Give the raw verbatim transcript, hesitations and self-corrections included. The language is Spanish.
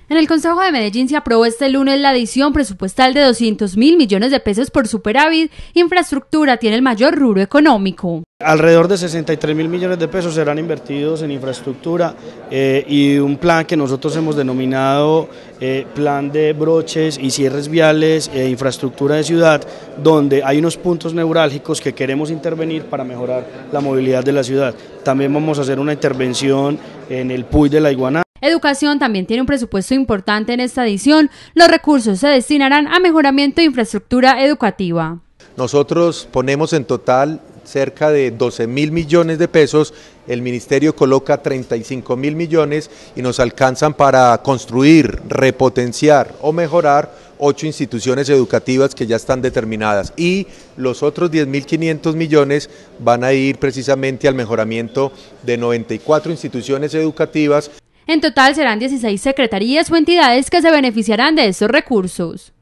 En el Consejo de Medellín se aprobó este lunes la adición presupuestal de doscientos mil millones de pesos por superávit. Infraestructura tiene el mayor rubro económico. Alrededor de sesenta y tres mil millones de pesos serán invertidos en infraestructura eh, y un plan que nosotros hemos denominado eh, plan de broches y cierres viales e infraestructura de ciudad, donde hay unos puntos neurálgicos que queremos intervenir para mejorar la movilidad de la ciudad. También vamos a hacer una intervención en el P U Y de la Iguaná. Educación también tiene un presupuesto importante en esta edición. Los recursos se destinarán a mejoramiento de infraestructura educativa. Nosotros ponemos en total cerca de doce mil millones de pesos, el Ministerio coloca treinta y cinco mil millones y nos alcanzan para construir, repotenciar o mejorar ocho instituciones educativas que ya están determinadas, y los otros diez mil quinientos millones van a ir precisamente al mejoramiento de noventa y cuatro instituciones educativas. En total serán dieciséis secretarías o entidades que se beneficiarán de estos recursos.